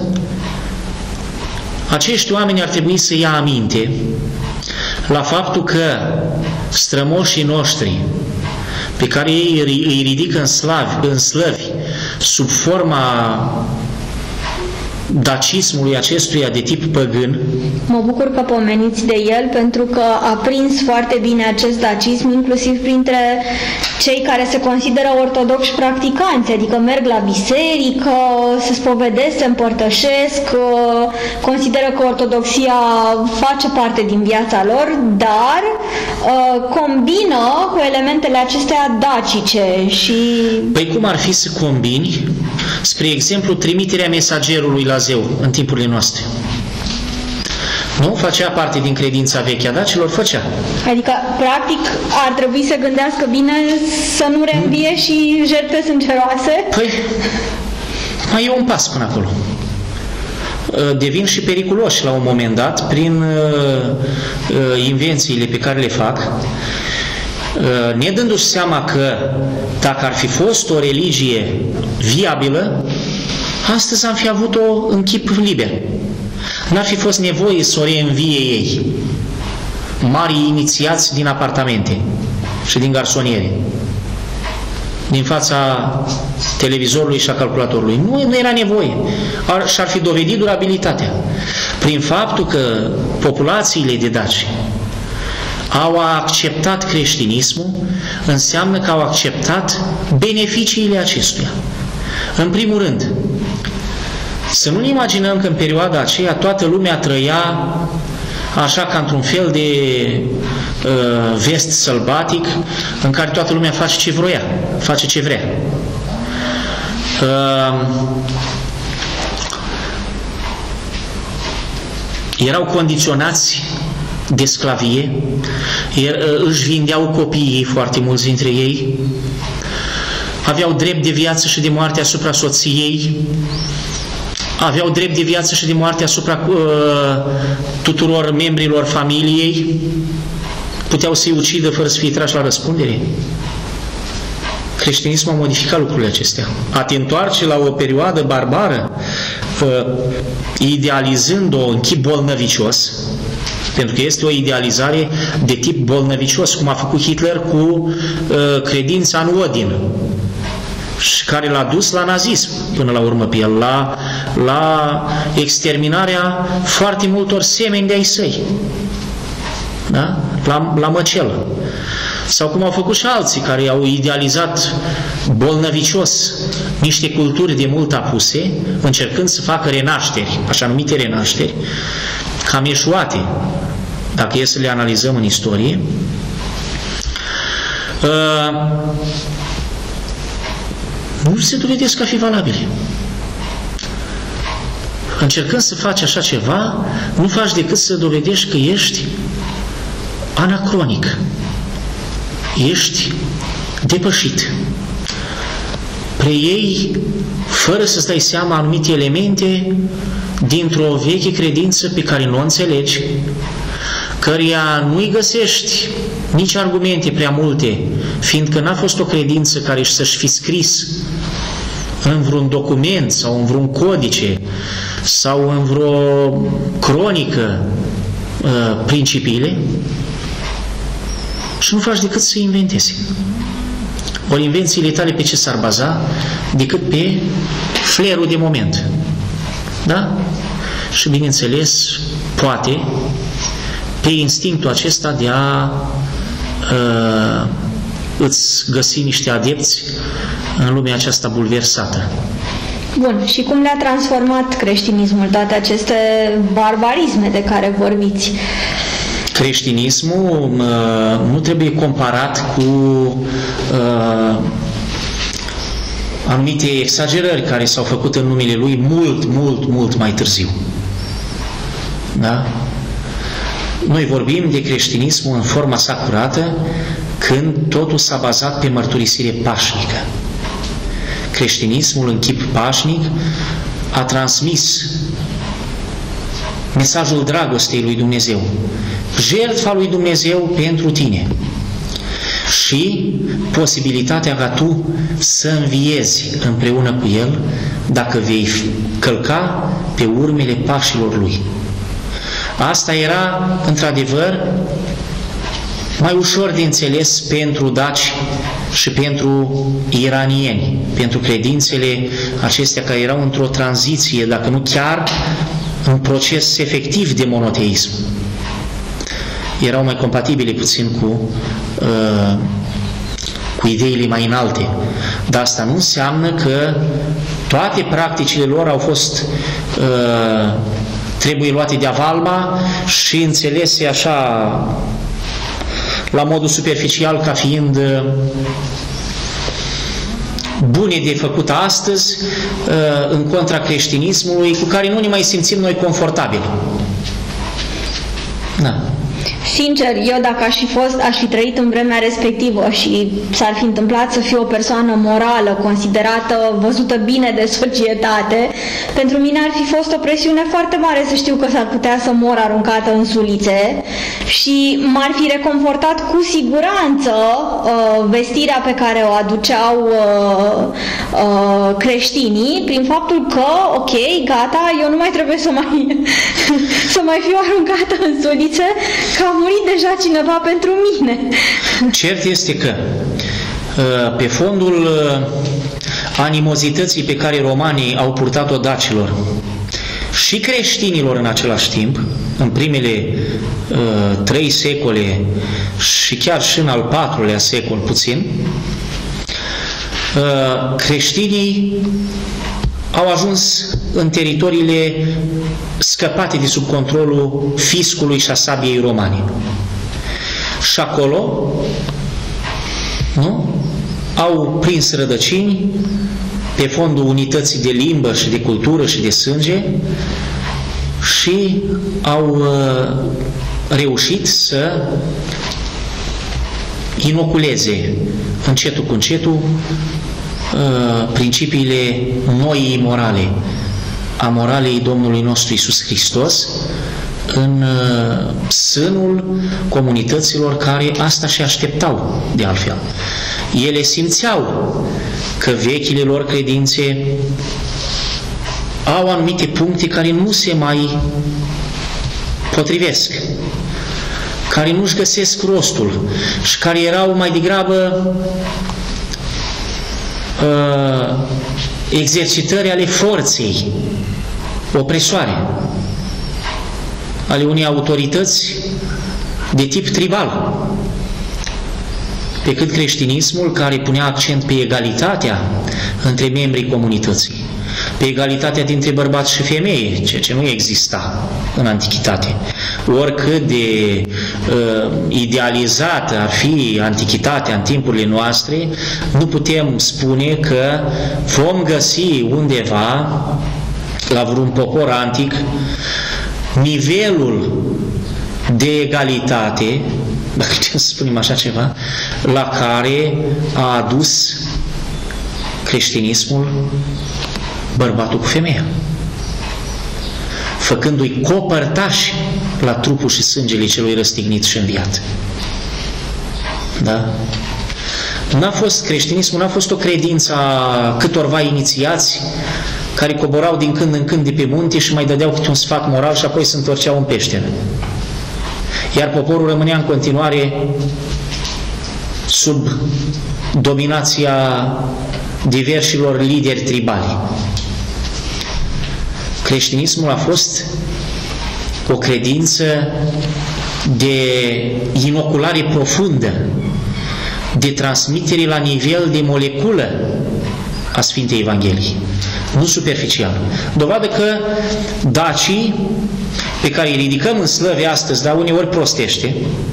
acești oameni ar trebui să ia aminte la faptul că strămoșii noștri pe care ei îi ridică în slăvi sub forma dacismului acestuia de tip păgân. Mă bucur că pomeniți de el, pentru că a prins foarte bine acest dacism, inclusiv printre cei care se consideră ortodoxi practicanți, adică merg la biserică, se spovedesc, se împărtășesc, consideră că ortodoxia face parte din viața lor, dar combină cu elementele acestea dacice și... Păi cum ar fi să combini, spre exemplu, trimiterea mesagerului la zeu în timpurile noastre? Nu? Făcea parte din credința veche a dacilor? Făcea. Adică, practic, ar trebui să gândească bine să nu reînvie și jertfe sângeroase? Păi, mai e un pas până acolo. Devin și periculoși la un moment dat prin invențiile pe care le fac, ne dându-și seama că dacă ar fi fost o religie viabilă, astăzi am fi avut-o în chip liber. N-ar fi fost nevoie să o reînvie ei, marii inițiați din apartamente și din garsoniere, din fața televizorului și a calculatorului. Nu era nevoie. Și-ar fi dovedit durabilitatea. Prin faptul că populațiile de daci au acceptat creștinismul, înseamnă că au acceptat beneficiile acestuia. În primul rând, să nu ne imaginăm că în perioada aceea toată lumea trăia așa ca într-un fel de vest sălbatic în care toată lumea face ce vroia, face ce vrea. Erau condiționați de sclavie, își vindeau copiii, foarte mulți dintre ei, aveau drept de viață și de moarte asupra soției, aveau drept de viață și de moarte asupra tuturor membrilor familiei, puteau să-i ucidă fără să fie trași la răspundere. Creștinismul a modificat lucrurile acestea. A te întoarce la o perioadă barbară idealizând-o în chip bolnăvicios, pentru că este o idealizare de tip bolnăvicios, cum a făcut Hitler cu credința în Odin, și care l-a dus la nazism până la urmă pe el, la exterminarea foarte multor semeni de ai săi, da? La măcelă. Sau cum au făcut și alții care au idealizat bolnăvicios niște culturi de mult apuse, încercând să facă renașteri, așa numite renașteri, cam eșuate, dacă e să le analizăm în istorie. Nu se dovedesc a fi valabile. Încercând să faci așa ceva, nu faci decât să dovedești că ești anacronic. Ești depășit. Preiei, fără să-ți dai seama, anumite elemente dintr-o veche credință pe care nu o înțelegi, căreia nu-i găsești nici argumente prea multe, fiindcă n-a fost o credință care să-și fi scris în vreun document sau în vreun codice sau în vreo cronică principiile, și nu faci decât să inventezi. Ori invențiile tale pe ce s-ar baza decât pe flerul de moment. Da? Și bineînțeles, poate pe instinctul acesta de a îți găsi niște adepți în lumea aceasta bulversată. Bun, și cum le-a transformat creștinismul toate aceste barbarisme de care vorbiți? Creștinismul nu trebuie comparat cu anumite exagerări care s-au făcut în numele lui mult mai târziu. Da? Noi vorbim de creștinismul în forma sa curată, când totul s-a bazat pe mărturisire pașnică. Creștinismul în chip pașnic a transmis mesajul dragostei lui Dumnezeu, jertfa lui Dumnezeu pentru tine și posibilitatea ca tu să înviezi împreună cu El dacă vei călca pe urmele pașilor Lui. Asta era, într-adevăr, mai ușor de înțeles pentru daci și pentru iranieni, pentru credințele acestea care erau într-o tranziție, dacă nu chiar în proces efectiv de monoteism. Erau mai compatibile puțin cu ideile mai înalte. Dar asta nu înseamnă că toate practicile lor au fost trebuie luate de avalma și înțelese așa la modul superficial ca fiind bune de făcut astăzi în contra creștinismului, cu care nu ne mai simțim noi confortabili. Da. Sincer, eu dacă aș fi trăit în vremea respectivă și s-ar fi întâmplat să fiu o persoană morală, considerată, văzută bine de societate, pentru mine ar fi fost o presiune foarte mare să știu că s-ar putea să mor aruncată în sulițe și m-ar fi reconfortat cu siguranță vestirea pe care o aduceau creștinii prin faptul că, ok, gata, eu nu mai trebuie să mai fiu aruncată în sulițe, că a murit deja cineva pentru mine. Cert este că pe fondul animozității pe care romanii au purtat-o dacilor și creștinilor în același timp, în primele 3 secole și chiar și în al 4-lea secol puțin, creștinii au ajuns în teritoriile scăpate de sub controlul fiscului și a sabiei romane. Și acolo, nu? Au prins rădăcini pe fondul unității de limbă și de cultură și de sânge și au reușit să inoculeze încetul cu încetul principiile noii morale, a moralei Domnului nostru Iisus Hristos, în sânul comunităților care asta și așteptau de altfel. Ele simțeau că vechile lor credințe au anumite puncte care nu se mai potrivesc, care nu-și găsesc rostul și care erau mai degrabă exercitări ale forței opresoare, ale unei autorități de tip tribal. Pe cât creștinismul, care punea accent pe egalitatea între membrii comunității, pe egalitatea dintre bărbați și femeie, ceea ce nu exista în antichitate. Oricât de idealizată ar fi antichitatea în timpurile noastre, nu putem spune că vom găsi undeva, la vreun popor antic, nivelul de egalitate, dacă putem să spunem așa ceva, la care a adus creștinismul bărbatul cu femeia, făcându-i copărtași la trupul și sângele celui răstignit și înviat. Da? Creștinismul n-a fost o credință a câtorva inițiați care coborau din când în când de pe munte și mai dădeau câte un sfat moral și apoi se întorceau în peșteră. Iar poporul rămânea în continuare sub dominația diversilor lideri tribali. Creștinismul a fost o credință de inoculare profundă, de transmitere la nivel de moleculă a Sfintei Evangheliei, nu superficial. Dovadă că dacii, pe care îi ridicăm în slăvi astăzi, dar uneori prostește,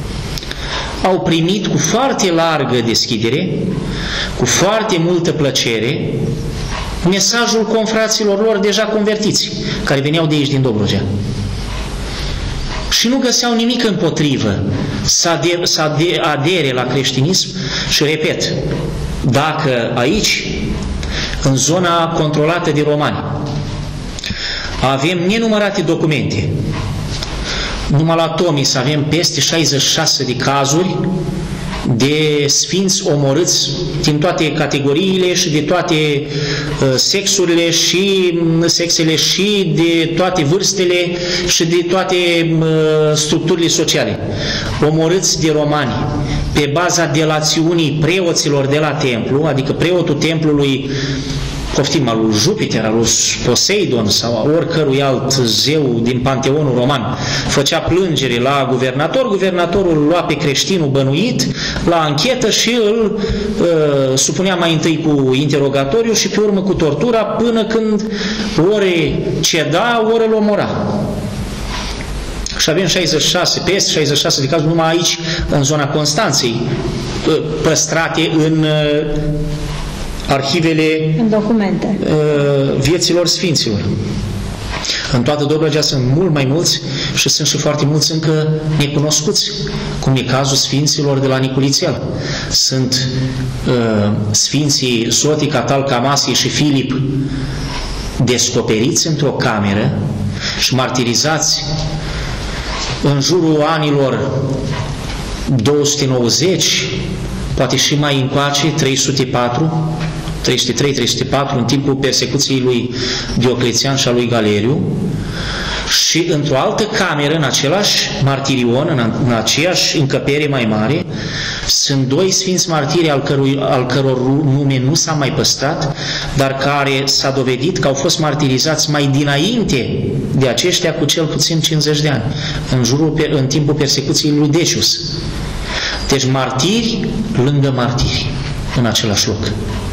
au primit cu foarte largă deschidere, cu foarte multă plăcere, mesajul confraților lor deja convertiți, care veneau de aici din Dobrogea. Și nu găseau nimic împotrivă să adere la creștinism și, repet, dacă aici, în zona controlată de romani, avem nenumărate documente, numai la Tomis avem peste 66 de cazuri de sfinți omorâți din toate categoriile și de toate sexurile și sexele și de toate vârstele și de toate structurile sociale, omorâți de romani pe baza delațiunii preoților de la templu, adică preotul templului, poftim, al lui Jupiter, al lui Poseidon sau a oricărui alt zeu din panteonul roman, făcea plângere la guvernator, guvernatorul lua pe creștinul bănuit la anchetă și îl supunea mai întâi cu interogatoriu și pe urmă cu tortura, până când ore ceda, ore îl omora. Și avem 66, peste 66 de cazuri numai aici, în zona Constanței, păstrate în arhivele, în documente, vieților sfinților. În toată Dobrogea sunt mult mai mulți și sunt și foarte mulți încă necunoscuți, cum e cazul sfinților de la Niculițel. Sunt sfinții Zotii, Catal, Camasie și Filip descoperiți într-o cameră și martirizați în jurul anilor 290, poate și mai încoace, 304, 303-304, în timpul persecuției lui Dioclețian și a lui Galeriu, și într-o altă cameră, în același martirion, în aceeași încăpere mai mare, sunt doi sfinți martiri al căror nume nu s-a mai păstrat, dar care s-a dovedit că au fost martirizați mai dinainte de aceștia cu cel puțin 50 de ani, în timpul persecuției lui Decius. Deci martiri lângă martiri, în același loc.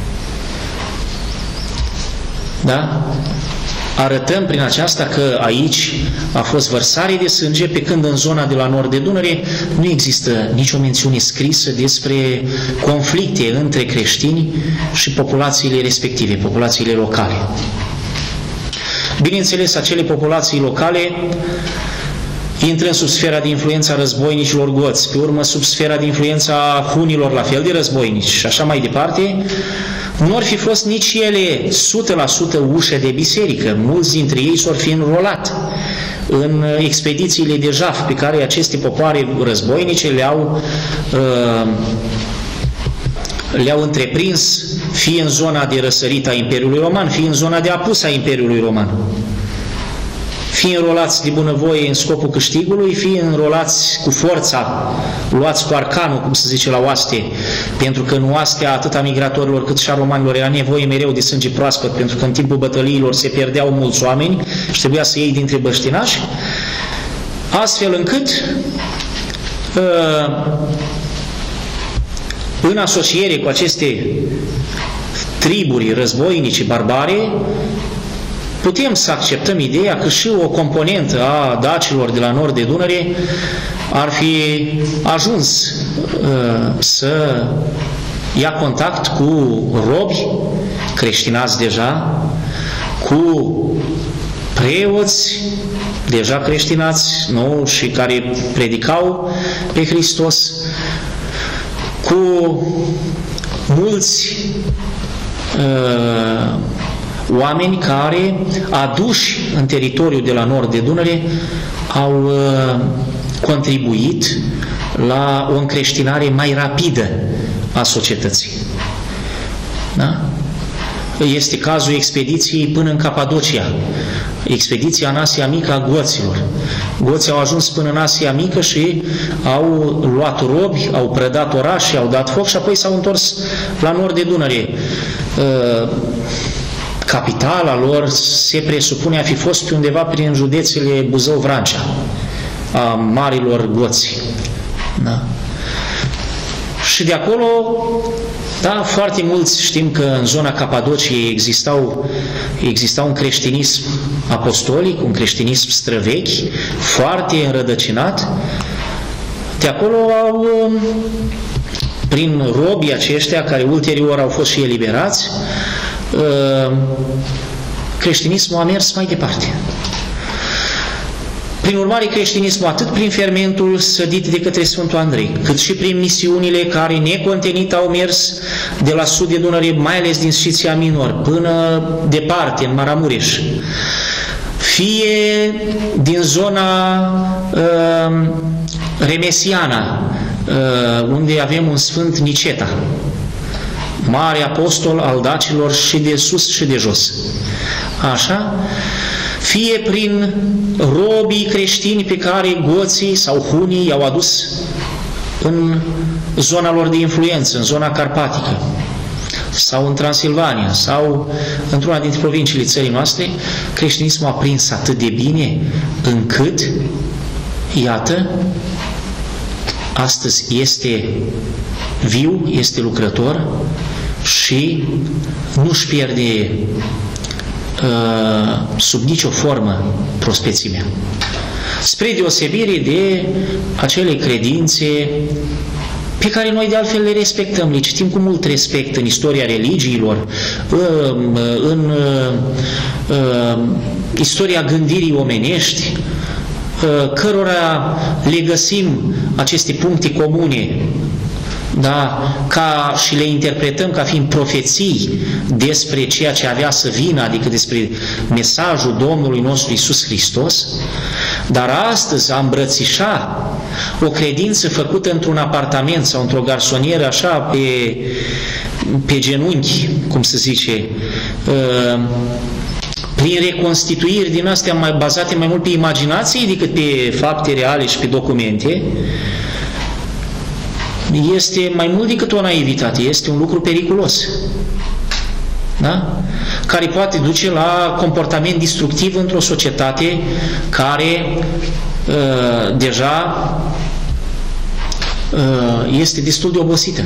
Da? Arătăm prin aceasta că aici a fost vărsare de sânge, pe când în zona de la nord de Dunăre nu există nicio mențiune scrisă despre conflicte între creștini și populațiile respective, populațiile locale. Bineînțeles, acele populații locale intră sub sfera de influență a războinicilor goți, pe urmă sub sfera de influență a hunilor, la fel de războinici și așa mai departe. Nu ar fi fost nici ele 100% ușă de biserică. Mulți dintre ei s-or fi înrolat în expedițiile de jaf pe care aceste popoare războinice le-au le-au întreprins fie în zona de răsărit a Imperiului Roman, fie în zona de apus a Imperiului Roman. Fie înrolați de bunăvoie în scopul câștigului, fie înrolați cu forța, luați cu arcanul, cum se zice la oaste, pentru că în oastea atât a migratorilor cât și a romanilor era nevoie mereu de sânge proaspăt, pentru că în timpul bătăliilor se pierdeau mulți oameni și trebuia să iei dintre băștinași, astfel încât în asociere cu aceste triburi războinice barbare, putem să acceptăm ideea că și o componentă a dacilor de la nord de Dunăre ar fi ajuns să ia contact cu robi creștinați deja, cu preoți deja creștinați, nu? Și care predicau pe Hristos, cu mulți oameni care, aduși în teritoriul de la nord de Dunăre, au contribuit la o încreștinare mai rapidă a societății. Da? Este cazul expediției până în Capadocia, expediția în Asia Mică a goților. Goții au ajuns până în Asia Mică și au luat robi, au prădat orașe, au dat foc și apoi s-au întors la nord de Dunăre. Capitala lor se presupune a fi fost pe undeva prin județele Buzău-Vrancea, a marilor goți. Da? Și de acolo, da, foarte mulți știm că în zona Capadociei exista un creștinism apostolic, un creștinism străvechi, foarte înrădăcinat. De acolo au, prin robii aceștia, care ulterior au fost și eliberați, creștinismul a mers mai departe. Prin urmare, creștinismul, atât prin fermentul sădit de către Sfântul Andrei, cât și prin misiunile care necontenit au mers de la sud de Dunăre, mai ales din Sciția Minor, până departe, în Maramureș, fie din zona remesiana, unde avem un sfânt Niceta, mare apostol al dacilor și de sus și de jos. Așa? Fie prin robii creștini pe care goții sau hunii i-au adus în zona lor de influență, în zona carpatică, sau în Transilvania, sau într-una dintre provinciile țării noastre, creștinismul a prins atât de bine încât, iată, astăzi este viu, este lucrător și nu-și pierde sub nicio formă prospețimea. Spre deosebire de acele credințe pe care noi de altfel le respectăm, le citim cu mult respect în istoria religiilor, în istoria gândirii omenești, cărora le găsim aceste puncte comune, da, ca și le interpretăm ca fiind profeții despre ceea ce avea să vină, adică despre mesajul Domnului nostru Iisus Hristos, dar astăzi a îmbrățișa o credință făcută într-un apartament sau într-o garsonieră așa pe genunchi, cum se zice, prin reconstituiri din astea mai bazate mai mult pe imaginație decât pe fapte reale și pe documente, este mai mult decât o naivitate, este un lucru periculos, da? Care poate duce la comportament destructiv într-o societate care deja este destul de obosită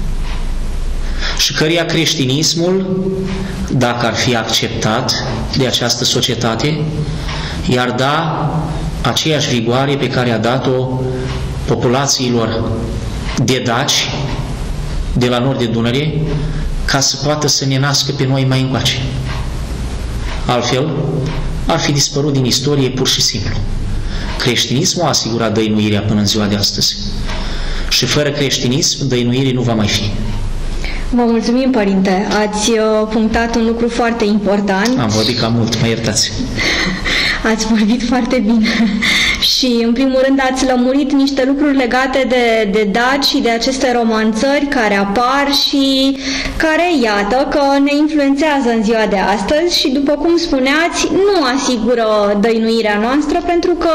și căreia creștinismul, dacă ar fi acceptat de această societate, i-ar da aceeași vigoare pe care a dat-o populațiilor de daci de la nord de Dunăre, ca să poată să ne nască pe noi mai încoace. Altfel, ar fi dispărut din istorie pur și simplu. Creștinismul a asigurat dăinuirea până în ziua de astăzi. Și fără creștinism, dăinuire nu va mai fi. Vă mulțumim, Părinte. Ați punctat un lucru foarte important. Am vorbit cam mult, mă iertați. Ați vorbit foarte bine Și în primul rând ați lămurit niște lucruri legate de daci și de aceste romanțări care apar și care, iată, că ne influențează în ziua de astăzi și, după cum spuneați, nu asigură dăinuirea noastră pentru că,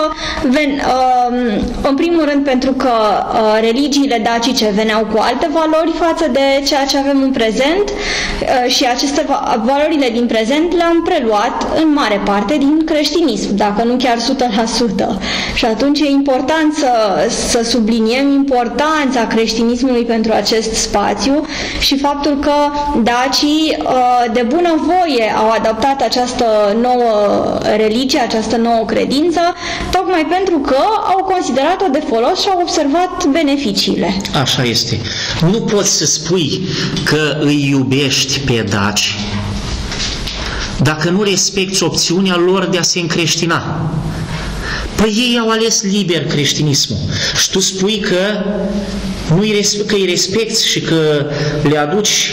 în primul rând, pentru că religiile dacice veneau cu alte valori față de ceea ce avem în prezent și aceste valorile din prezent le-am preluat în mare parte din creștinism, dacă nu chiar 100%. Și atunci e important să subliniem importanța creștinismului pentru acest spațiu și faptul că dacii de bunăvoie au adoptat această nouă religie, această nouă credință, tocmai pentru că au considerat-o de folos și au observat beneficiile. Așa este. Nu poți să spui că îi iubești pe daci dacă nu respecti opțiunea lor de a se încreștina. Păi ei au ales liber creștinismul și tu spui că îi respecti și că le aduci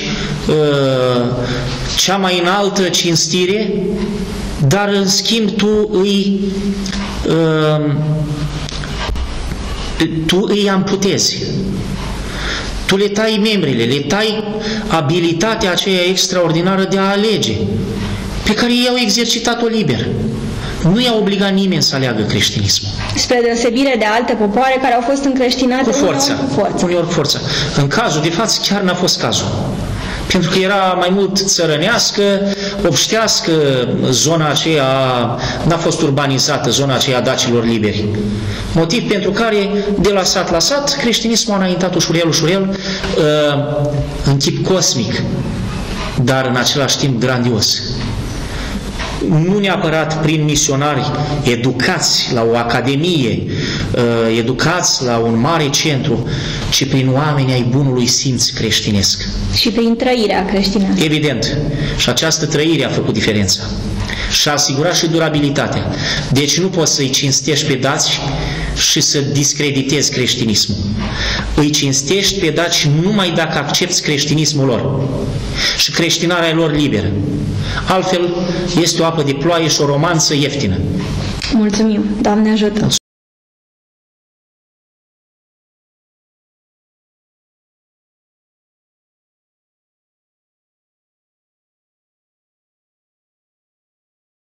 cea mai înaltă cinstire, dar în schimb tu îi amputezi. Tu le tai membrile, le tai abilitatea aceea extraordinară de a alege, pe care ei au exercitat-o liber. Nu i-a obligat nimeni să aleagă creștinismul. Spre deosebire de alte popoare care au fost încreștinate cu forța. Uneori cu forța. În cazul de față chiar n-a fost cazul. Pentru că era mai mult țărănească, obștească, zona aceea n-a fost urbanizată, zona aceea a dacilor liberi. Motiv pentru care, de la sat la sat, creștinismul a înaintat ușurel, în chip cosmic, dar în același timp grandios. Nu neapărat prin misionari educați la o academie, educați la un mare centru, ci prin oameni ai bunului simț creștinesc. Și prin trăirea creștinească. Evident. Și această trăire a făcut diferența. Și a asigurat și durabilitatea. Deci nu poți să-i cinstești pe daci și să discreditezi creștinismul. Îi cinstești pe daci numai dacă accepți creștinismul lor și creștinarea lor liberă. Altfel este o apă de ploaie și o romanță ieftină. Mulțumim. Doamne ajută!